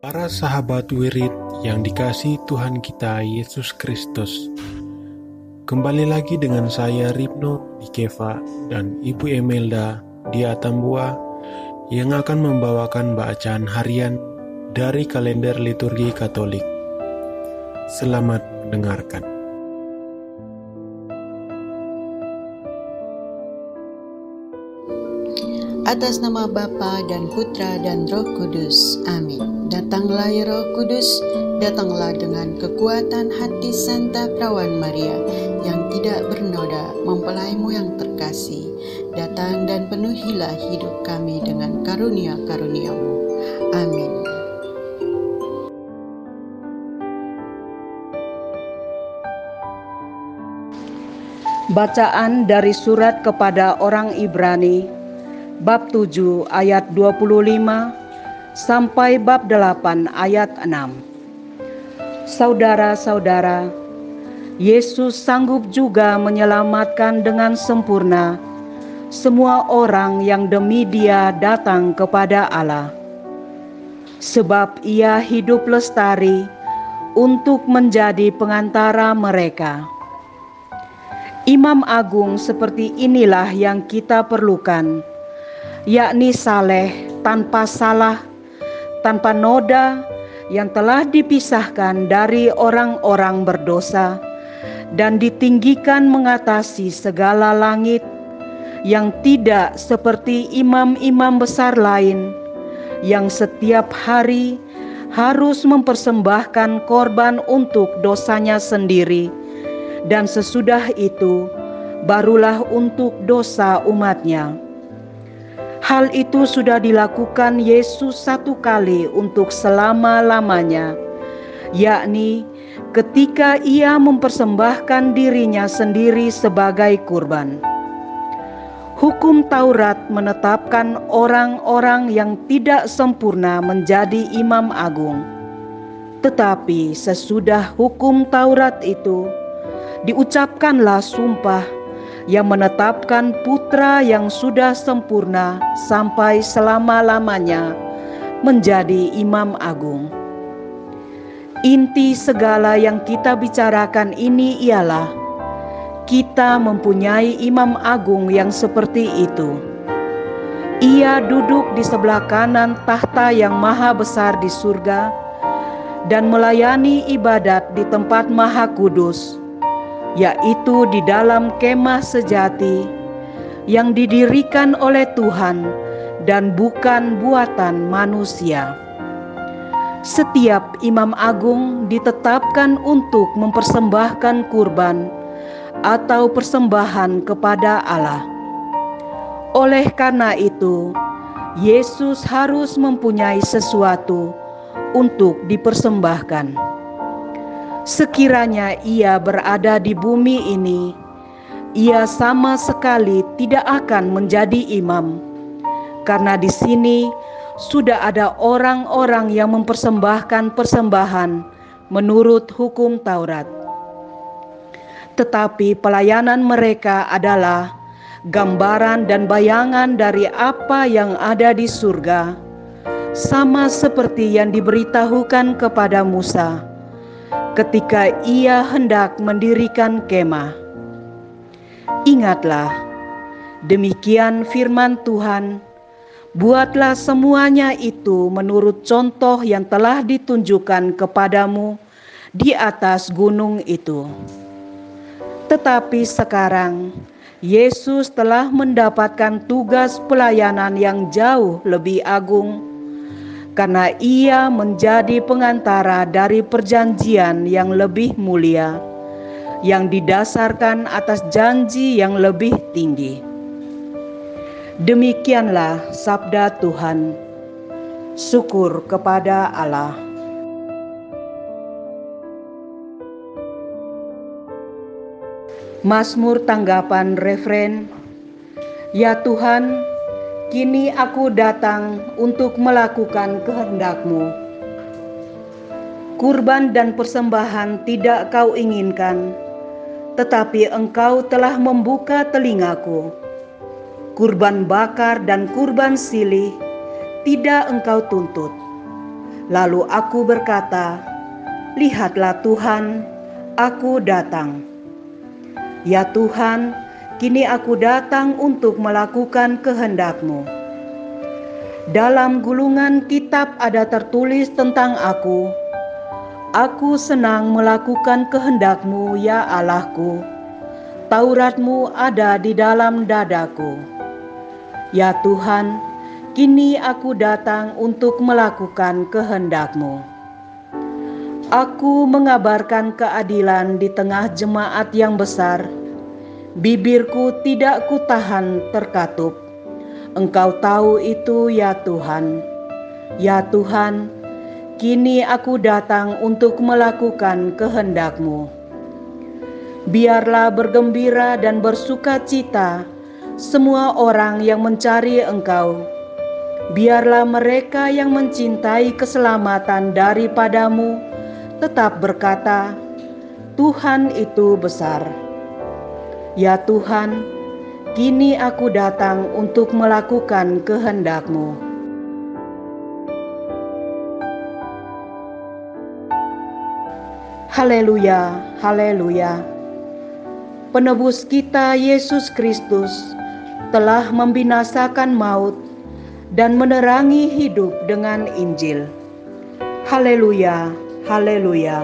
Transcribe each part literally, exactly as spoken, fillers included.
Para sahabat wirid yang dikasihi Tuhan kita Yesus Kristus, kembali lagi dengan saya Ripno di Keva dan Ibu Emelda di Atambua yang akan membawakan bacaan harian dari kalender liturgi Katolik. Selamat mendengarkan. Atas nama Bapa dan Putra dan Roh Kudus. Amin. Datanglah ya Roh Kudus, datanglah dengan kekuatan hati Santa Perawan Maria yang tidak bernoda, mempelaimu yang terkasih. Datang dan penuhilah hidup kami dengan karunia-karuniamu. Amin. Bacaan dari surat kepada orang Ibrani bab tujuh ayat dua puluh lima sampai bab delapan ayat enam. Saudara-saudara, Yesus sanggup juga menyelamatkan dengan sempurna semua orang yang demi Dia datang kepada Allah. Sebab Ia hidup lestari untuk menjadi pengantara mereka. Imam agung seperti inilah yang kita perlukan, yakni saleh, tanpa salah, tanpa noda, yang telah dipisahkan dari orang-orang berdosa dan ditinggikan mengatasi segala langit, yang tidak seperti imam-imam besar lain yang setiap hari harus mempersembahkan korban untuk dosanya sendiri, dan sesudah itu barulah untuk dosa umatnya. Hal itu sudah dilakukan Yesus satu kali untuk selama-lamanya, yakni ketika Ia mempersembahkan dirinya sendiri sebagai kurban. Hukum Taurat menetapkan orang-orang yang tidak sempurna menjadi imam agung. Tetapi sesudah hukum Taurat itu, diucapkanlah sumpah yang menetapkan putra yang sudah sempurna sampai selama-lamanya menjadi imam agung. Inti segala yang kita bicarakan ini ialah kita mempunyai imam agung yang seperti itu. Ia duduk di sebelah kanan tahta yang maha besar di surga dan melayani ibadat di tempat maha kudus, yaitu di dalam kemah sejati yang didirikan oleh Tuhan dan bukan buatan manusia. Setiap imam agung ditetapkan untuk mempersembahkan kurban atau persembahan kepada Allah. Oleh karena itu, Yesus harus mempunyai sesuatu untuk dipersembahkan. Sekiranya Ia berada di bumi ini, Ia sama sekali tidak akan menjadi imam, karena di sini sudah ada orang-orang yang mempersembahkan persembahan menurut hukum Taurat. Tetapi pelayanan mereka adalah gambaran dan bayangan dari apa yang ada di surga, sama seperti yang diberitahukan kepada Musa ketika ia hendak mendirikan kemah. Ingatlah, demikian firman Tuhan, buatlah semuanya itu menurut contoh yang telah ditunjukkan kepadamu di atas gunung itu. Tetapi sekarang, Yesus telah mendapatkan tugas pelayanan yang jauh lebih agung, karena Ia menjadi pengantara dari perjanjian yang lebih mulia, yang didasarkan atas janji yang lebih tinggi. Demikianlah sabda Tuhan. Syukur kepada Allah. Mazmur tanggapan referen. Ya Tuhan, kini aku datang untuk melakukan kehendak-Mu. Kurban dan persembahan tidak Kau inginkan, tetapi Engkau telah membuka telingaku. Kurban bakar dan kurban silih tidak Engkau tuntut. Lalu aku berkata, "Lihatlah Tuhan, aku datang." Ya Tuhan, kini aku datang untuk melakukan kehendak-Mu. Dalam gulungan kitab ada tertulis tentang aku, "Aku senang melakukan kehendak-Mu, ya Allahku. Taurat-Mu ada di dalam dadaku." Ya Tuhan, kini aku datang untuk melakukan kehendak-Mu. Aku mengabarkan keadilan di tengah jemaat yang besar. Bibirku tidak kutahan terkatup. Engkau tahu itu, ya Tuhan. Ya Tuhan, kini aku datang untuk melakukan kehendak-Mu. Biarlah bergembira dan bersuka cita semua orang yang mencari Engkau. Biarlah mereka yang mencintai keselamatan daripada-Mu tetap berkata, "Tuhan itu besar." Ya Tuhan, kini aku datang untuk melakukan kehendak-Mu. Haleluya, haleluya. Penebus kita Yesus Kristus telah membinasakan maut dan menerangi hidup dengan Injil. Haleluya, haleluya.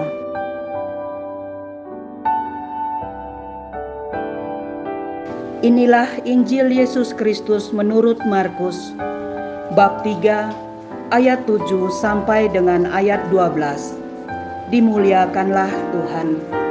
Inilah Injil Yesus Kristus menurut Markus, bab tiga, ayat tujuh sampai dengan ayat dua belas. Dimuliakanlah Tuhan.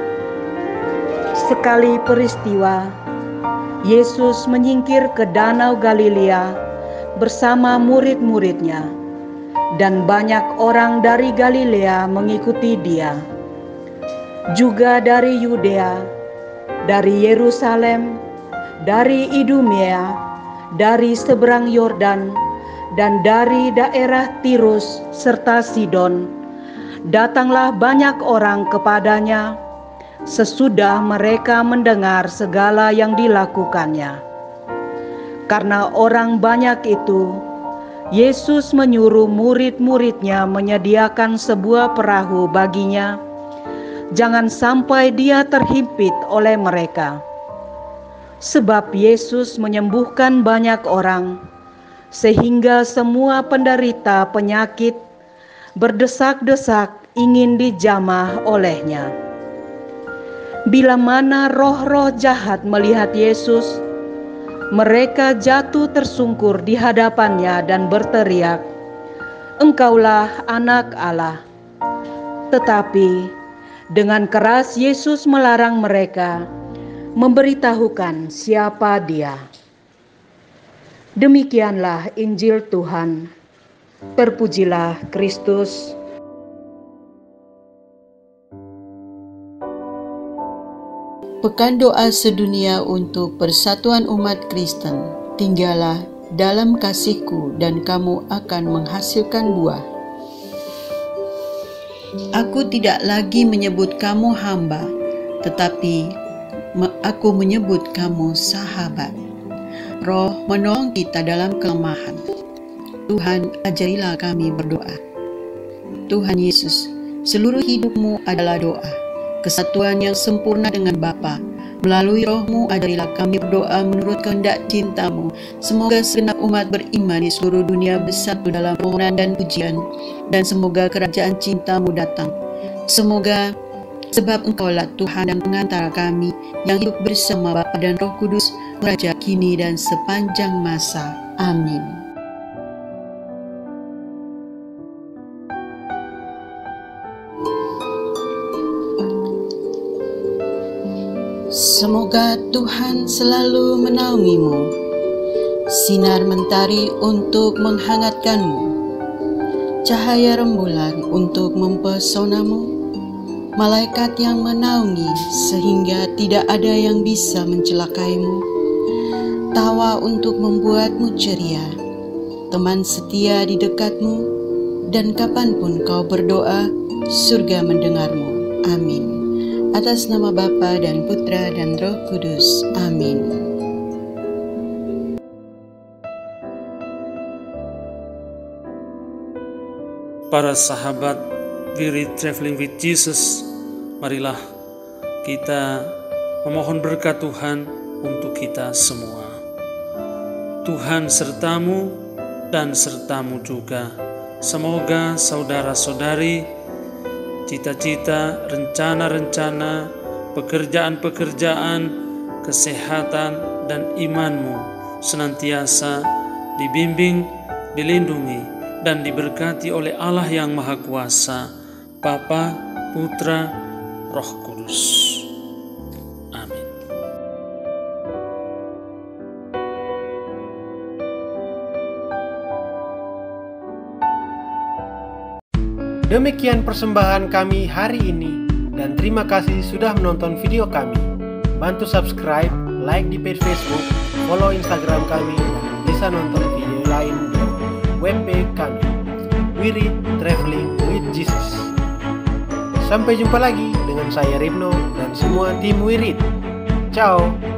Sekali peristiwa, Yesus menyingkir ke Danau Galilea bersama murid-muridnya, dan banyak orang dari Galilea mengikuti Dia. Juga dari Yudea, dari Yerusalem, dari Idumea, dari seberang Yordan, dan dari daerah Tirus serta Sidon, datanglah banyak orang kepadanya sesudah mereka mendengar segala yang dilakukannya. Karena orang banyak itu, Yesus menyuruh murid-muridnya menyediakan sebuah perahu baginya, jangan sampai dia terhimpit oleh mereka. Sebab Yesus menyembuhkan banyak orang, sehingga semua penderita penyakit berdesak-desak ingin dijamah olehnya. Bila mana roh-roh jahat melihat Yesus, mereka jatuh tersungkur di hadapannya dan berteriak, "Engkaulah Anak Allah." Tetapi dengan keras Yesus melarang mereka memberitahukan siapa Dia. Demikianlah Injil Tuhan. Terpujilah Kristus. Pekan doa sedunia untuk persatuan umat Kristen. Tinggallah dalam kasih-Ku dan kamu akan menghasilkan buah. Aku tidak lagi menyebut kamu hamba, tetapi Aku menyebut kamu sahabat. Roh menolong kita dalam kelemahan. Tuhan, ajarilah kami berdoa. Tuhan Yesus, seluruh hidupmu adalah doa. Kesatuan yang sempurna dengan Bapa. Melalui Roh-Mu, ajarilah kami berdoa menurut kehendak cinta-Mu. Semoga segenap umat beriman di seluruh dunia bersatu dalam permohonan dan pujian. Dan semoga kerajaan cinta-Mu datang. Semoga sebab Engkaulah Tuhan dan pengantara kami yang hidup bersama Bapa dan Roh Kudus, Raja kini dan sepanjang masa. Amin. Semoga Tuhan selalu menaungimu, sinar mentari untuk menghangatkanmu, cahaya rembulan untuk mempesonamu, malaikat yang menaungi sehingga tidak ada yang bisa mencelakaimu, tawa untuk membuatmu ceria, teman setia di dekatmu, dan kapanpun kau berdoa, surga mendengarmu. Amin. Atas nama Bapa dan Putra dan Roh Kudus. Amin. para sahabat We Read Traveling with Jesus, marilah kita memohon berkat Tuhan untuk kita semua. Tuhan sertamu dan sertamu juga. Semoga saudara-saudari, cita-cita, rencana-rencana, pekerjaan-pekerjaan, kesehatan, dan imanmu senantiasa dibimbing, dilindungi, dan diberkati oleh Allah yang Maha Kuasa, Bapa, Putra, Roh Kudus. Amin. Demikian persembahan kami hari ini, dan terima kasih sudah menonton video kami. Bantu subscribe, like di page Facebook, follow Instagram kami, dan bisa nonton video lain di webpage kami, We Read Traveling with Jesus. Sampai jumpa lagi dengan saya Ripno dan semua tim We Read. Ciao.